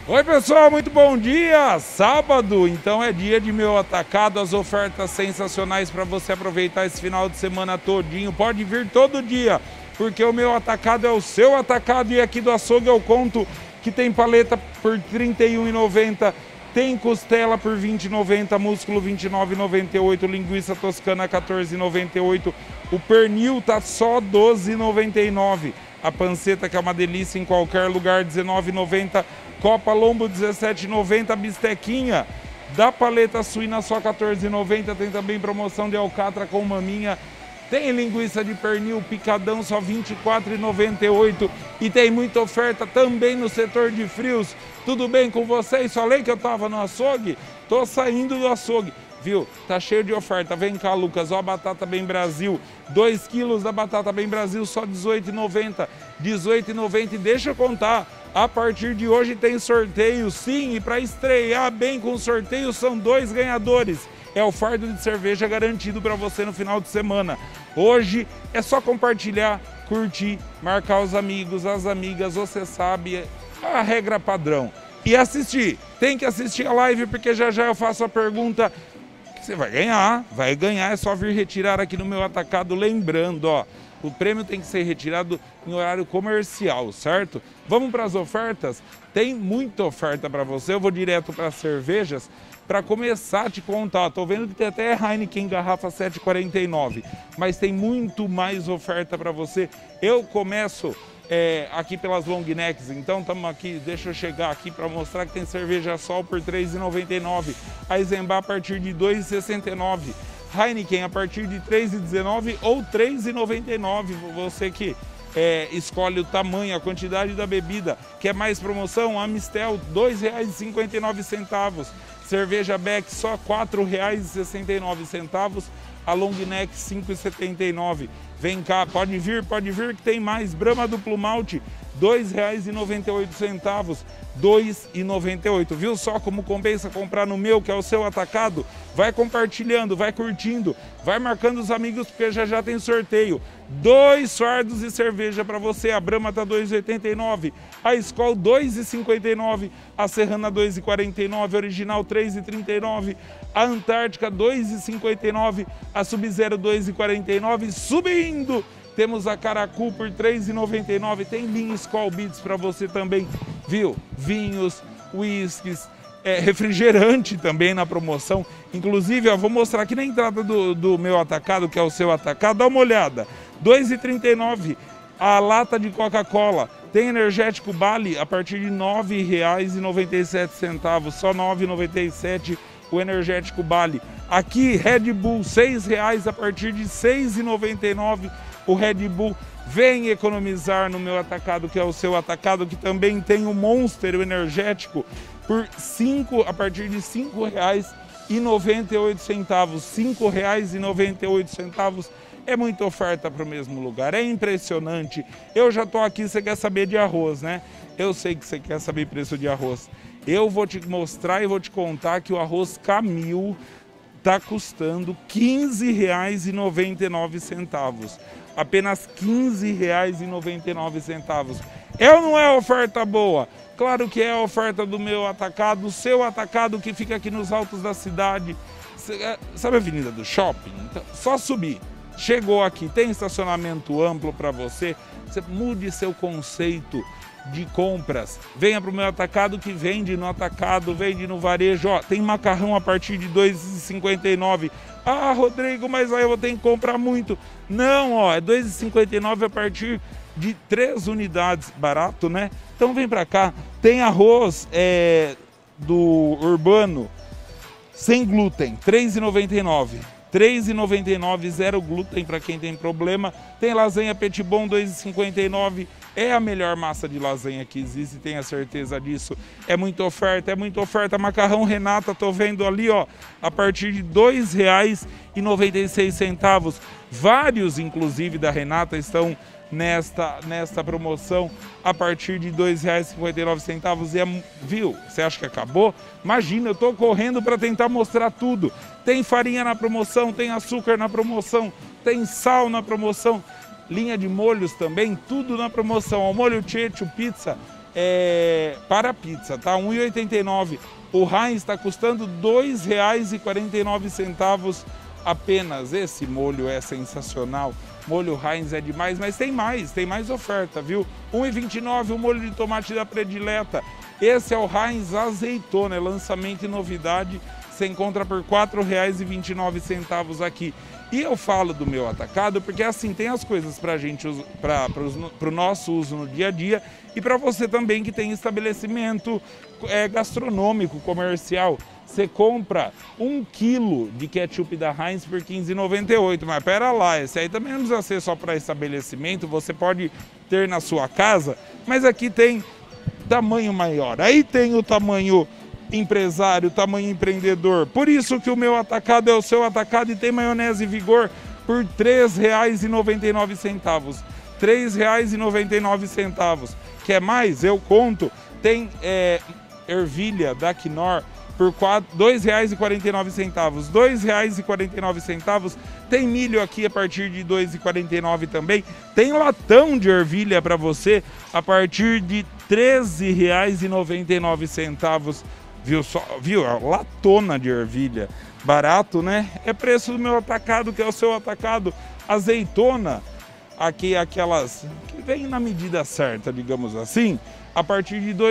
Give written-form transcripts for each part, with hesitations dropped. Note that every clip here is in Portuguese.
Oi pessoal, muito bom dia! Sábado, então é dia de Meu Atacado, as ofertas sensacionais para você aproveitar esse final de semana todinho. Pode vir todo dia, porque o Meu Atacado é o seu atacado e aqui do açougue eu conto que tem paleta por R$ 31,90, tem costela por R$ 20,90, músculo R$ 29,98, linguiça toscana R$ 14,98, o pernil tá só R$ 12,99. A panceta, que é uma delícia em qualquer lugar, R$ 19,90. Copa lombo, R$ 17,90. Bistequinha da paleta suína, só R$ 14,90. Tem também promoção de alcatra com maminha. Tem linguiça de pernil picadão, só R$ 24,98. E tem muita oferta também no setor de frios. Tudo bem com vocês? Falei que eu estava no açougue? Tô saindo do açougue. Viu? Tá cheio de oferta. Vem cá, Lucas. Ó, a batata Bem Brasil. 2 quilos da batata Bem Brasil, só R$ 18,90. R$ 18,90. E deixa eu contar. A partir de hoje tem sorteio, sim. E para estrear bem com o sorteio, são 2 ganhadores. É o fardo de cerveja garantido para você no final de semana. Hoje é só compartilhar, curtir, marcar os amigos, as amigas. Você sabe a regra padrão. E assistir. Tem que assistir a live, porque já já eu faço a pergunta. Você vai ganhar, é só vir retirar aqui no Meu Atacado. Lembrando, ó, o prêmio tem que ser retirado em horário comercial, certo? Vamos para as ofertas? Tem muita oferta para você, eu vou direto para as cervejas para começar a te contar. Tô vendo que tem até Heineken garrafa 7,49, mas tem muito mais oferta para você. Eu começo aqui pelas long necks, então estamos aqui, deixa eu chegar aqui para mostrar que tem cerveja Sol por R$ 3,99, a Eisenbahn a partir de R$ 2,69, Heineken a partir de R$ 3,19 ou R$ 3,99, você que escolhe o tamanho, a quantidade da bebida. Quer mais promoção? Amistel R$ 2,59, cerveja Beck só R$ 4,69, a long neck R$ 5,79. Vem cá, pode vir que tem mais. Brahma duplo malte, R$ 2,98, R$ 2,98. Viu só como compensa comprar no Meu, que é o seu atacado? Vai compartilhando, vai curtindo, vai marcando os amigos, porque já já tem sorteio. 2 fardos de cerveja para você. A Brahma tá R$ 2,89, a Skol R$ 2,59, a Serrana R$ 2,49, a Original R$ 3,39, a Antártica R$ 2,59, a Sub-Zero R$ 2,49, subindo! Temos a Caracu por R$ 3,99, tem linha Skol Beats para você também, viu? Vinhos, whiskies, refrigerante também na promoção. Inclusive, ó, vou mostrar aqui na entrada do Meu Atacado, que é o seu atacado, dá uma olhada. R$ 2,39 a lata de Coca-Cola. Tem energético Bali a partir de R$ 9,97, só R$ 9,97 o energético Bali. Aqui, Red Bull, R$ 6,00 a partir de R$ 6,99 o Red Bull. Vem economizar no Meu Atacado, que é o seu atacado, que também tem o Monster, o energético, a partir de R$ 5,98. R$ 5,98. É muita oferta para o mesmo lugar, é impressionante. Eu já estou aqui, você quer saber de arroz, né? Eu sei que você quer saber preço de arroz. Eu vou te mostrar e vou te contar que o arroz Camil está custando R$ 15,99. Apenas R$ 15,99. É ou não é oferta boa? Claro que é a oferta do Meu Atacado, o seu atacado que fica aqui nos altos da cidade. Sabe a Avenida do Shopping? Então, só subir. Chegou aqui, tem estacionamento amplo para você. Você mude seu conceito de compras. Venha para o Meu Atacado, que vende no atacado, vende no varejo. Ó, tem macarrão a partir de R$ 2,59. Ah, Rodrigo, mas aí eu vou ter que comprar muito. Não, ó, é R$ 2,59 a partir de 3 unidades. Barato, né? Então vem para cá. Tem arroz do Urbano sem glúten, R$ 3,99. R$ 3,99, zero glúten para quem tem problema. Tem lasanha Petit Bon, R$ 2,59. É a melhor massa de lasanha que existe, tenha certeza disso. É muita oferta, é muita oferta. Macarrão Renata, tô vendo ali, ó, a partir de R$ 2,96. Vários, inclusive, da Renata estão nesta promoção a partir de R$ 2,59. Viu? Você acha que acabou? Imagina, eu tô correndo para tentar mostrar tudo. Tem farinha na promoção, tem açúcar na promoção, tem sal na promoção. Linha de molhos também, tudo na promoção. O molho Checho Pizza, para pizza, tá? R$ 1,89. O Heinz está custando R$ 2,49 apenas. Esse molho é sensacional. Molho Heinz é demais, mas tem mais oferta, viu? R$ 1,29 o molho de tomate da predileta. Esse é o Heinz azeitona, é lançamento e novidade. Você encontra por R$ 4,29 aqui. E eu falo do meu atacado porque assim tem as coisas para o nosso uso no dia a dia e para você também que tem estabelecimento gastronômico, comercial. Você compra 1 quilo de ketchup da Heinz por R$ 15,98, mas pera lá, esse aí também não precisa ser só para estabelecimento, você pode ter na sua casa, mas aqui tem tamanho maior, aí tem o tamanho empresário, tamanho empreendedor. Por isso que o meu atacado é o seu atacado e tem maionese Vigor por R$ 3,99. R$ 3,99. Quer mais? Eu conto. Tem ervilha da Knorr por R$ 2,49. R$ 2,49. Tem milho aqui a partir de R$ 2,49 também. Tem latão de ervilha para você a partir de R$ 13,99. Viu? A latona de ervilha. Barato, né? É preço do meu atacado, que é o seu atacado. Azeitona, aqui aquelas que vem na medida certa, digamos assim, a partir de R$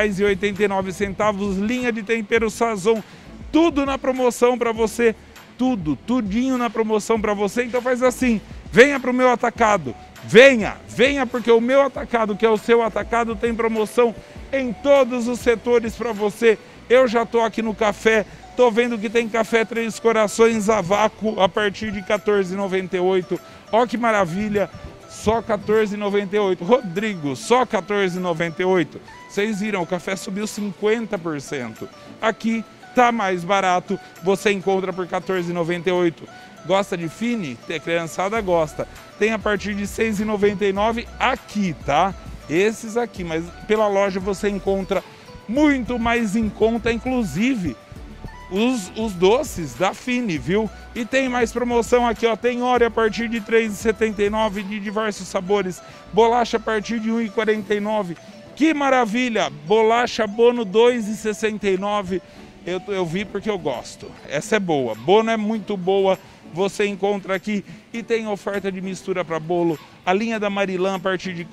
2,89. Linha de tempero Sazon, tudo na promoção para você. Tudinho na promoção para você. Então faz assim, venha para o meu atacado. Venha porque o meu atacado, que é o seu atacado, tem promoção em todos os setores para você. Eu já estou aqui no café, estou vendo que tem café Três Corações a vácuo a partir de R$ 14,98. Ó que maravilha, só R$ 14,98. Rodrigo, só R$ 14,98. Vocês viram, o café subiu 50%. Aqui tá mais barato, você encontra por R$ 14,98. Gosta de Fini? A criançada gosta. Tem a partir de R$ 6,99 aqui, tá? Esses aqui, mas pela loja você encontra muito mais em conta, inclusive os doces da Fini, viu? E tem mais promoção aqui, ó. Tem Oreo a partir de R$ 3,79 de diversos sabores. Bolacha a partir de R$ 1,49. Que maravilha! Bolacha Bono R$ 2,69. Eu vi porque eu gosto. Essa é boa. Bono é muito boa. Você encontra aqui e tem oferta de mistura para bolo. A linha da Marilã a partir de R$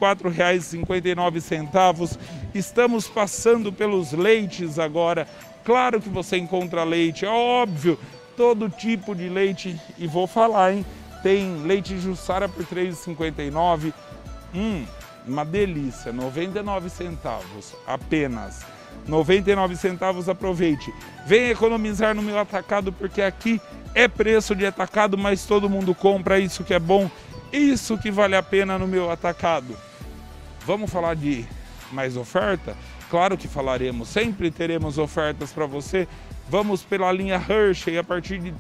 4,59. Estamos passando pelos leites agora. Claro que você encontra leite, é óbvio, todo tipo de leite. E vou falar, hein? Tem leite Jussara por R$ 3,59. Uma delícia, 99 centavos apenas. 99 centavos, aproveite. Venha economizar no meu atacado, porque aqui é preço de atacado, mas todo mundo compra, isso que é bom, isso que vale a pena no meu atacado. Vamos falar de mais oferta? Claro que falaremos, sempre teremos ofertas para você. Vamos pela linha Hershey a partir de R$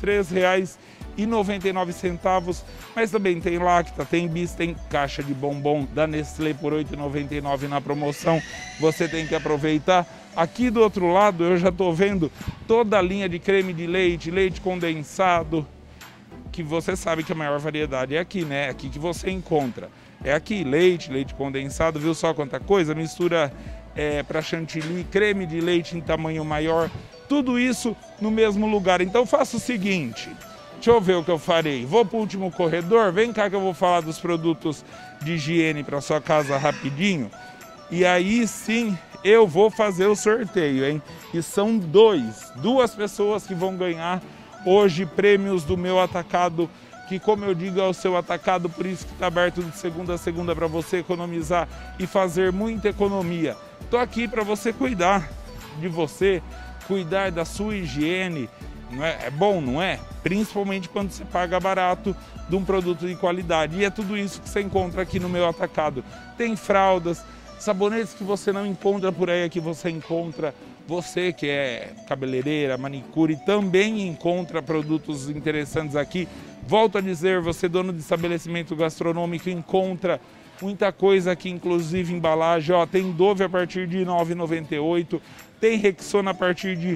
3,99, mas também tem Lacta, tem Bis, tem caixa de bombom da Nestlé por R$ 8,99 na promoção. Você tem que aproveitar. Aqui do outro lado eu já estou vendo toda a linha de creme de leite, leite condensado, que você sabe que a maior variedade é aqui, né? É aqui que você encontra. É aqui, leite condensado, viu só quanta coisa? Mistura para chantilly, creme de leite em tamanho maior, tudo isso no mesmo lugar. Então faça o seguinte, deixa eu ver o que eu farei. Vou para o último corredor, vem cá que eu vou falar dos produtos de higiene para sua casa rapidinho. E aí sim eu vou fazer o sorteio, hein? E são duas pessoas que vão ganhar hoje prêmios do meu atacado, que, como eu digo, é o seu atacado, por isso que está aberto de segunda a segunda para você economizar e fazer muita economia. Estou aqui para você cuidar de você, cuidar da sua higiene. Não é bom, não é? Principalmente quando você paga barato de um produto de qualidade. E é tudo isso que você encontra aqui no meu atacado. Tem fraldas, sabonetes que você não encontra por aí, aqui você encontra. Você que é cabeleireira, manicure, também encontra produtos interessantes aqui. Volto a dizer, você dono de estabelecimento gastronômico, encontra muita coisa aqui, inclusive embalagem. Ó, tem Dove a partir de R$ 9,98, tem Rexona a partir de R$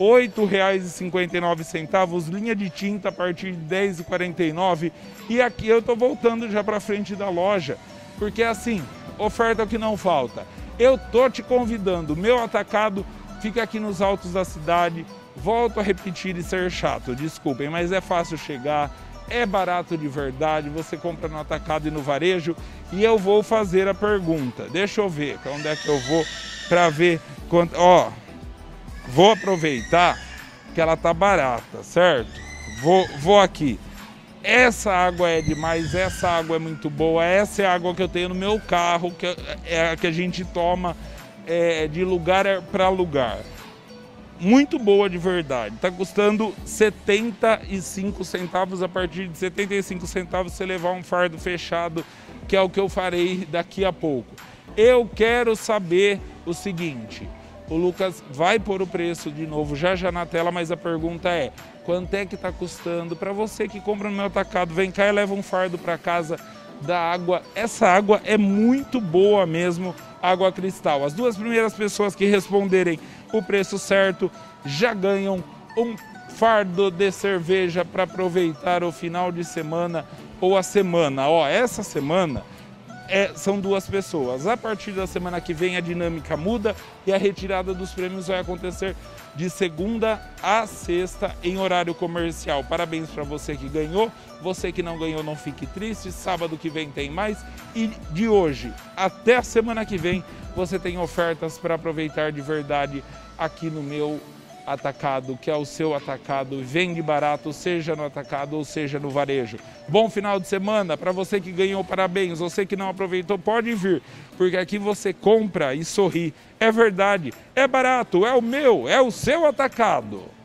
8,59, linha de tinta a partir de R$ 10,49. E aqui eu estou voltando já para frente da loja, porque assim, oferta é o que não falta. Eu tô te convidando, meu atacado fica aqui nos altos da cidade. Volto a repetir e ser chato, desculpem, mas é fácil chegar, é barato de verdade, você compra no atacado e no varejo. E eu vou fazer a pergunta, deixa eu ver onde é que eu vou para ver quanto. Ó, vou aproveitar que ela tá barata, certo? Vou aqui. Essa água é demais, essa água é muito boa, essa é a água que eu tenho no meu carro, que é a que a gente toma de lugar para lugar. Muito boa de verdade, está custando 75 centavos, a partir de 75 centavos você levar um fardo fechado, que é o que eu farei daqui a pouco. Eu quero saber o seguinte, o Lucas vai pôr o preço de novo já na tela, mas a pergunta é, quanto é que está custando? Para você que compra no meu atacado, vem cá e leva um fardo para casa da água. Essa água é muito boa mesmo, água cristal. As duas primeiras pessoas que responderem o preço certo já ganham um fardo de cerveja para aproveitar o final de semana ou a semana. Ó, essa semana são duas pessoas. A partir da semana que vem a dinâmica muda e a retirada dos prêmios vai acontecer de segunda a sexta em horário comercial. Parabéns para você que ganhou. Você que não ganhou, não fique triste. Sábado que vem tem mais. E de hoje até a semana que vem você tem ofertas para aproveitar de verdade aqui no meu atacado, que é o seu atacado, vende barato, seja no atacado ou seja no varejo. Bom final de semana, para você que ganhou, parabéns, você que não aproveitou, pode vir, porque aqui você compra e sorri, é verdade, é barato, é o meu, é o seu atacado.